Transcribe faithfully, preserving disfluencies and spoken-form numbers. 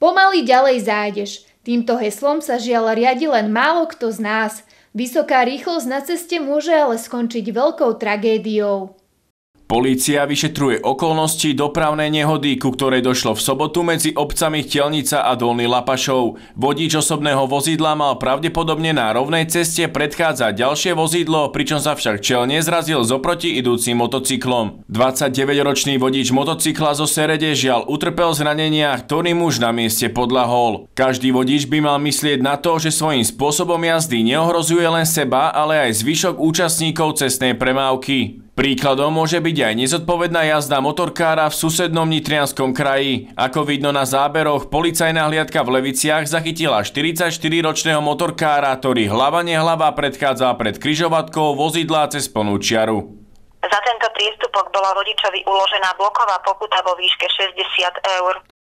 Pomaly ďalej zájdeš. Týmto heslom sa žiaľ riadi len málo kto z nás. Vysoká rýchlosť na ceste môže ale skončiť veľkou tragédiou. Polícia vyšetruje okolnosti dopravnej nehody, ku ktorej došlo v sobotu medzi obcami Chtielnica a Dolný Lapašov. Vodič osobného vozidla mal pravdepodobne na rovnej ceste predchádzať ďalšie vozidlo, pričom sa však čelne zrazil s oproti idúcim motocyklom. dvadsaťdeväťročný vodič motocykla zo Serede žiaľ utrpel zranenia, ktorým už na mieste podľahol. Každý vodič by mal myslieť na to, že svojím spôsobom jazdy neohrozuje len seba, ale aj zvyšok účastníkov cestnej premávky. Príkladom môže byť aj nezodpovedná jazda motorkára v susednom Nitrianskom kraji. Ako vidno na záberoch, policajná hliadka v Leviciach zachytila štyridsaťštyriročného motorkára, ktorý hlava nehlava predchádzal pred križovatkou vozidla cez plnú čiaru. Za tento priestupok bola vodičovi uložená bloková pokuta vo výške šesťdesiat eur.